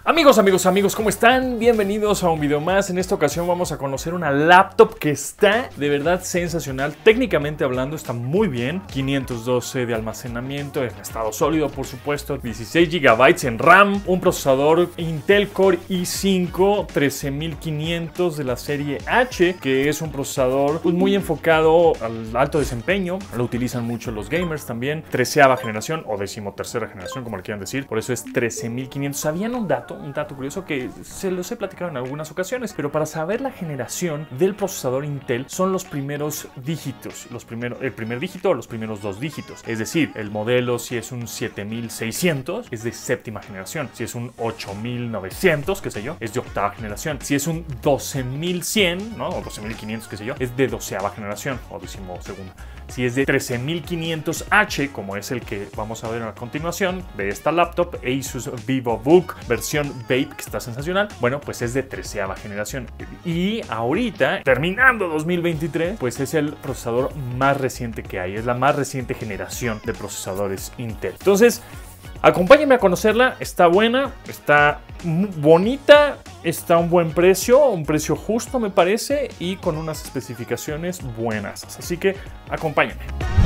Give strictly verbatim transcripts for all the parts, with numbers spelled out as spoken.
Amigos, amigos, amigos, ¿cómo están? Bienvenidos a un video más. En esta ocasión vamos a conocer una laptop que está de verdad sensacional. Técnicamente hablando está muy bien. quinientos doce de almacenamiento en estado sólido, por supuesto. dieciséis gigabytes en RAM. Un procesador Intel Core i cinco trece mil quinientos de la serie H, que es un procesador pues, muy enfocado al alto desempeño. Lo utilizan mucho los gamers también. Treceava generación o decimotercera generación, como le quieran decir. Por eso es trece mil quinientos. ¿Sabían un dato? Un dato curioso que se los he platicado en algunas ocasiones, pero para saber la generación del procesador Intel son los primeros dígitos, los primeros, el primer dígito o los primeros dos dígitos. Es decir, el modelo si es un siete mil seiscientos es de séptima generación, si es un ocho mil novecientos, qué sé yo, es de octava generación, si es un doce mil cien, ¿no? O doce mil quinientos, qué sé yo, es de doceava generación o decimosegunda. Si es de trece mil quinientos H, como es el que vamos a ver a continuación de esta laptop, Asus VivoBook versión Vape, que está sensacional, bueno, pues es de treceava generación. Y ahorita, terminando dos mil veintitrés, pues es el procesador más reciente que hay, es la más reciente generación de procesadores Intel. Entonces, acompáñenme a conocerla, está buena, está bonita, está a un buen precio, un precio justo me parece, y con unas especificaciones buenas. Así que acompáñenme.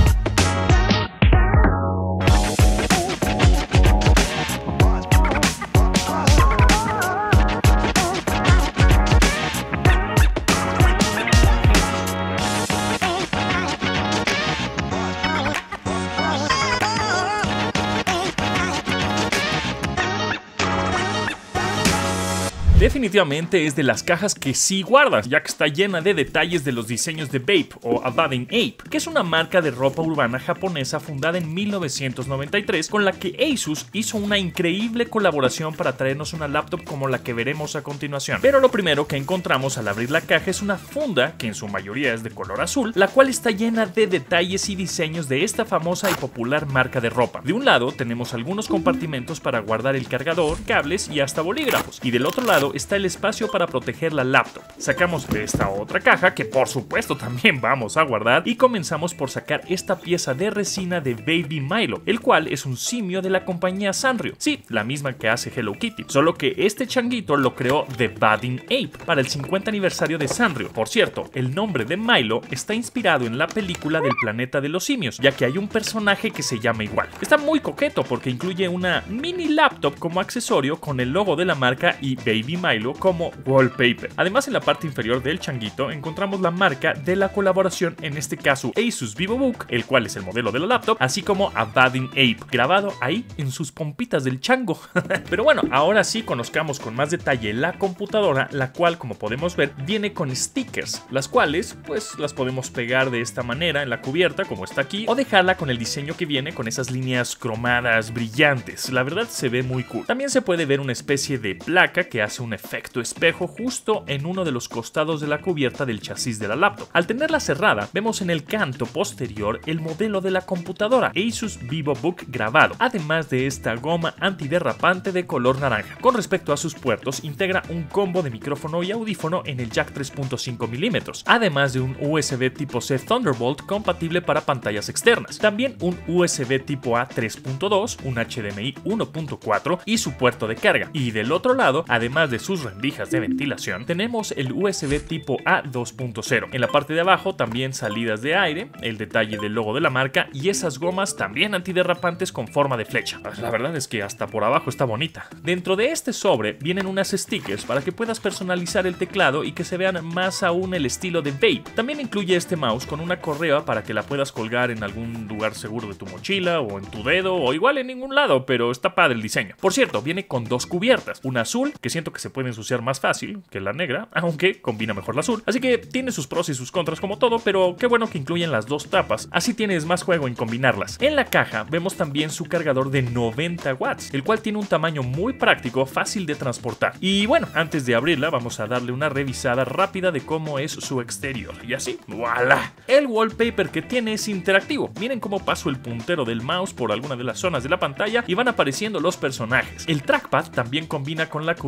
Definitivamente es de las cajas que sí guardas, ya que está llena de detalles de los diseños de Bape o Abading Ape, que es una marca de ropa urbana japonesa fundada en mil novecientos noventa y tres, con la que Asus hizo una increíble colaboración para traernos una laptop como la que veremos a continuación. Pero lo primero que encontramos al abrir la caja es una funda, que en su mayoría es de color azul, la cual está llena de detalles y diseños de esta famosa y popular marca de ropa. De un lado tenemos algunos compartimentos para guardar el cargador, cables y hasta bolígrafos, y del otro lado está el espacio para proteger la laptop. Sacamos de esta otra caja, que por supuesto también vamos a guardar, y comenzamos por sacar esta pieza de resina de Baby Milo, el cual es un simio de la compañía Sanrio. Sí, la misma que hace Hello Kitty, solo que este changuito lo creó The Budding Ape para el cincuenta aniversario de Sanrio. Por cierto, el nombre de Milo está inspirado en la película del planeta de los simios, ya que hay un personaje que se llama igual. Está muy coqueto porque incluye una mini laptop como accesorio con el logo de la marca y Baby Milo como wallpaper. Además, en la parte inferior del changuito encontramos la marca de la colaboración, en este caso Asus VivoBook, el cual es el modelo de la laptop, así como Abading Ape, grabado ahí en sus pompitas del chango. Pero bueno, ahora sí conozcamos con más detalle la computadora, la cual, como podemos ver, viene con stickers, las cuales pues las podemos pegar de esta manera en la cubierta, como está aquí, o dejarla con el diseño que viene con esas líneas cromadas brillantes. La verdad se ve muy cool. También se puede ver una especie de placa que hace un efecto espejo justo en uno de los costados de la cubierta del chasis de la laptop. Al tenerla cerrada, vemos en el canto posterior el modelo de la computadora, Asus VivoBook grabado, además de esta goma antiderrapante de color naranja. Con respecto a sus puertos, integra un combo de micrófono y audífono en el jack tres punto cinco milímetros, además de un U S B tipo C Thunderbolt compatible para pantallas externas, también un U S B tipo A tres punto dos, un H D M I uno punto cuatro y su puerto de carga. Y del otro lado, además de sus rendijas de ventilación, tenemos el U S B tipo A dos punto cero. En la parte de abajo también salidas de aire, el detalle del logo de la marca y esas gomas también antiderrapantes con forma de flecha. La verdad es que hasta por abajo está bonita. Dentro de este sobre vienen unas stickers para que puedas personalizar el teclado y que se vean más aún el estilo de Vape. También incluye este mouse con una correa para que la puedas colgar en algún lugar seguro de tu mochila o en tu dedo o igual en ningún lado, pero está padre el diseño. Por cierto, viene con dos cubiertas, una azul que siento que se puede ensuciar más fácil que la negra, aunque combina mejor la azul, así que tiene sus pros y sus contras como todo, pero qué bueno que incluyen las dos tapas, así tienes más juego en combinarlas. En la caja vemos también su cargador de noventa watts, el cual tiene un tamaño muy práctico, fácil de transportar. Y bueno, antes de abrirla vamos a darle una revisada rápida de cómo es su exterior, y así, ¡voilà! El wallpaper que tiene es interactivo. Miren cómo paso el puntero del mouse por alguna de las zonas de la pantalla y van apareciendo los personajes. El trackpad también combina con la cubierta de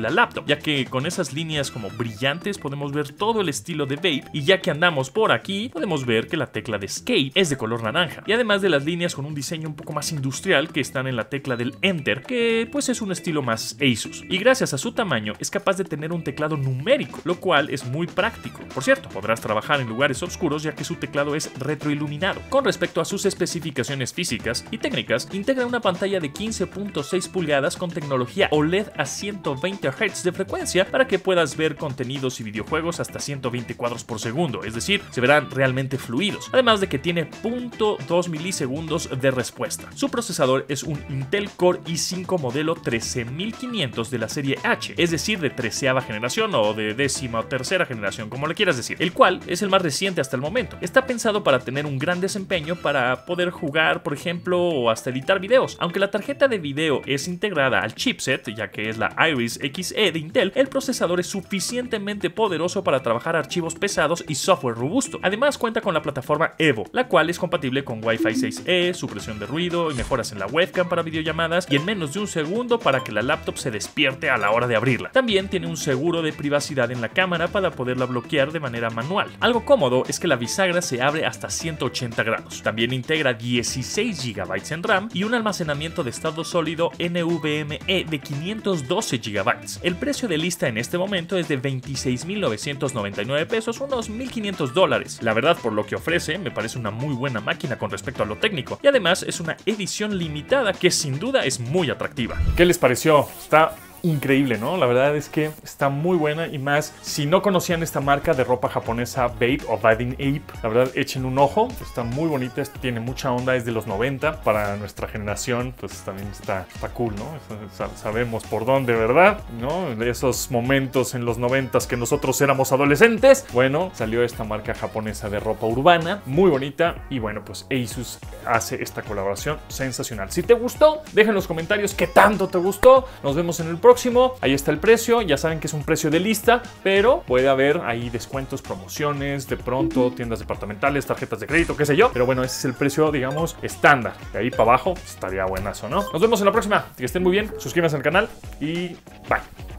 la laptop, ya que con esas líneas como brillantes podemos ver todo el estilo de Vape, y ya que andamos por aquí podemos ver que la tecla de Escape es de color naranja, y además de las líneas con un diseño un poco más industrial que están en la tecla del Enter, que pues es un estilo más Asus, y gracias a su tamaño es capaz de tener un teclado numérico, lo cual es muy práctico. Por cierto, podrás trabajar en lugares oscuros ya que su teclado es retroiluminado. Con respecto a sus especificaciones físicas y técnicas, integra una pantalla de quince punto seis pulgadas con tecnología O L E D a ciento veinte hertz de frecuencia para que puedas ver contenidos y videojuegos hasta ciento veinte cuadros por segundo, es decir, se verán realmente fluidos, además de que tiene cero punto dos milisegundos de respuesta. Su procesador es un Intel Core i cinco modelo trece mil quinientos de la serie H, es decir, de treceava generación o de décima o tercera generación, como le quieras decir, el cual es el más reciente hasta el momento. Está pensado para tener un gran desempeño para poder jugar, por ejemplo, o hasta editar videos. Aunque la tarjeta de video es integrada al chipset, ya que es la Iris X E de Intel, el procesador es suficientemente poderoso para trabajar archivos pesados y software robusto. Además cuenta con la plataforma Evo, la cual es compatible con Wi-Fi seis E, supresión de ruido y mejoras en la webcam para videollamadas, y en menos de un segundo para que la laptop se despierte a la hora de abrirla. También tiene un seguro de privacidad en la cámara para poderla bloquear de manera manual. Algo cómodo es que la bisagra se abre hasta ciento ochenta grados. También integra dieciséis gigabytes en RAM y un almacenamiento de estado sólido NVMe de quinientos doce gigabytes. El precio de lista en este momento es de veintiséis mil novecientos noventa y nueve pesos, unos mil quinientos dólares. La verdad, por lo que ofrece, me parece una muy buena máquina con respecto a lo técnico, y además es una edición limitada que sin duda es muy atractiva. ¿Qué les pareció? Está increíble, ¿no? La verdad es que está muy buena, y más si no conocían esta marca de ropa japonesa Vape o Bathing Ape, la verdad echen un ojo, está muy bonita, tiene mucha onda, es de los noventa, para nuestra generación pues también está, está cool, ¿no? Sabemos por dónde, ¿verdad? ¿No? Esos momentos en los noventas que nosotros éramos adolescentes, bueno, salió esta marca japonesa de ropa urbana, muy bonita, y bueno, pues Asus hace esta colaboración sensacional. Si te gustó, deja en los comentarios qué tanto te gustó, nos vemos en el próximo. Próximo, ahí está el precio, ya saben que es un precio de lista, pero puede haber ahí descuentos, promociones, de pronto tiendas departamentales, tarjetas de crédito, qué sé yo, pero bueno, ese es el precio, digamos, estándar. De ahí para abajo estaría buenazo, ¿no? Nos vemos en la próxima, que estén muy bien, suscríbanse al canal y bye.